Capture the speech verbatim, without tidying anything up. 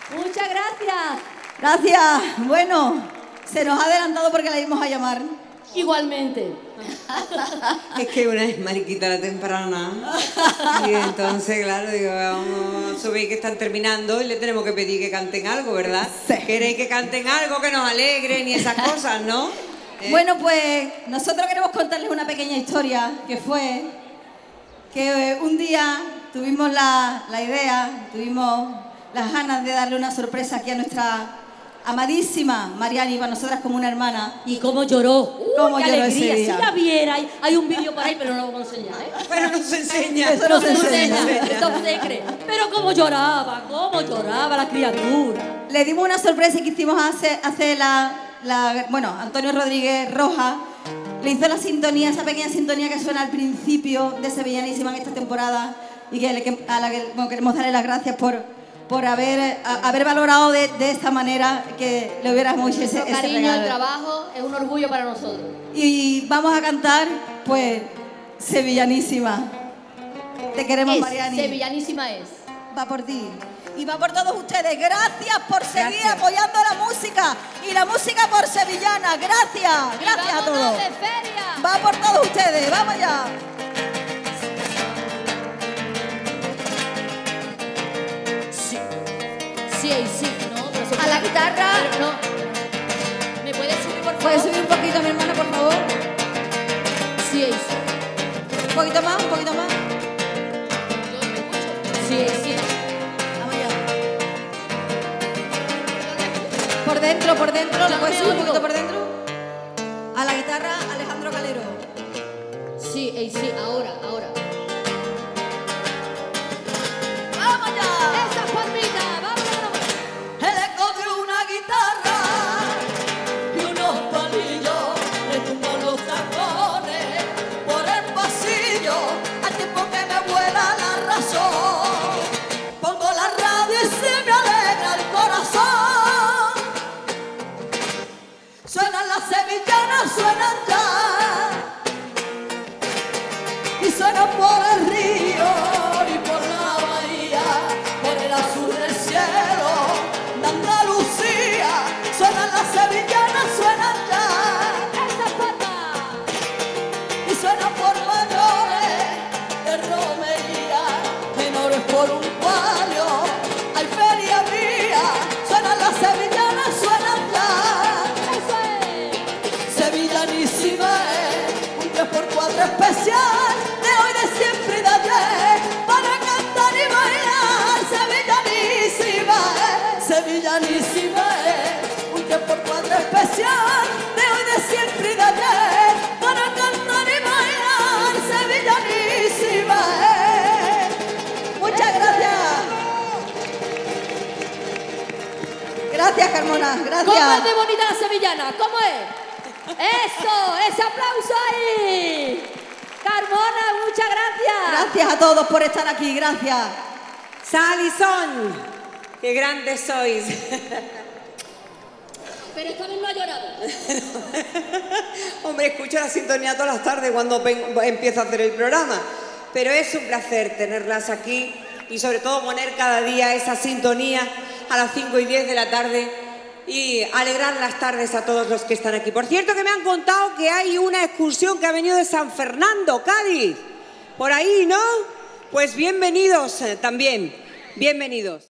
Muchas gracias. Gracias. Bueno, se nos ha adelantado porque la íbamos a llamar. Igualmente. Es que una es mariquita la temprana. Y entonces, claro, digo, vamos, sabéis que están terminando y le tenemos que pedir que canten algo, ¿verdad? Sí. ¿Queréis que canten algo que nos alegren y esas cosas, no? ¿Eh? Bueno, pues nosotros queremos contarles una pequeña historia que fue que eh, un día tuvimos la, la idea, tuvimos las ganas de darle una sorpresa aquí a nuestra amadísima Mariani, para nosotras como una hermana. Y cómo lloró. Uy, Cómo qué lloró alegría. ese día. Si la viera, hay, hay un vídeo por ahí, pero no lo puedo enseñar, ¿eh? Pero no se enseña. Eso no se No enseña. Esto se cree. Pero cómo lloraba, cómo lloraba la criatura. Le dimos una sorpresa que hicimos hace, hace la, la... Bueno, Antonio Rodríguez Roja le hizo la sintonía, esa pequeña sintonía que suena al principio de Sevillanísima en esta temporada y que, que a la que bueno, queremos darle las gracias por, por haber, a, haber valorado de, de esta manera que le hubiéramos hecho ese, Nuestro ese cariño, regalo. el trabajo es un orgullo para nosotros. Y vamos a cantar, pues, Sevillanísima. Te queremos, Es, Mariani. Sevillanísima es. Va por ti. Y va por todos ustedes. Gracias por seguir Gracias. apoyando la música. Y la música por sevillana. Gracias. Gracias a todos. de feria! Va por todos ustedes. Vamos allá. Sí. Sí, sí. No, pero eso- A la guitarra. Pero no. ¿Me puedes subir, por favor? ¿Puedes subir un poquito, mi hermana, por favor? Sí, sí. Un poquito más, un poquito más. Yo me escucho. Sí, sí. Vamos allá. Por dentro, por dentro. Ya ¿Le puedes me subir un oigo. poquito por dentro? A la guitarra, Alejandro Calero. Sí, ey, sí, ahora, ahora. ¡Vamos allá! Esas palmitas, vámonos. El eco de una guitarra y unos palillos retumban los tacones por el pasillo al tiempo que me vuela la razón. Pongo la radio y se me alegra el corazón. Suenan las sevillanas, suenan ya y suenan por el río y por la bahía, por el azul del cielo de Andalucía. Suenan las sevillanas, suenan ya Esas patas. y suenan por mayores de romería, menores por un palio, hay feria mía. Suenan las sevillanas, suenan ya. Eso es. Sevillanísima es un tres por cuatro especial de hoy, de siempre y de ayer, para cantar y bailar. Sevillanísima es, Sevillanísima es un tres por cuatro especial de hoy, de siempre y de ayer, para cantar y bailar. Sevillanísima es. Muchas gracias. Gracias, Carmona, ¿Cómo es gracias. de bonita la sevillana? ¿Cómo es? ¡Eso! ¡Ese aplauso ahí! Carmona, muchas gracias. Gracias a todos por estar aquí, gracias. Sal y son. ¡Qué grandes sois! Pero esta vez no ha llorado. Hombre, escucho la sintonía todas las tardes cuando ven- empiezo a hacer el programa. Pero es un placer tenerlas aquí y sobre todo poner cada día esa sintonía a las cinco y diez de la tarde y alegrar las tardes a todos los que están aquí. Por cierto, que me han contado que hay una excursión que ha venido de San Fernando, Cádiz. Por ahí, ¿no? Pues bienvenidos eh, también. Bienvenidos.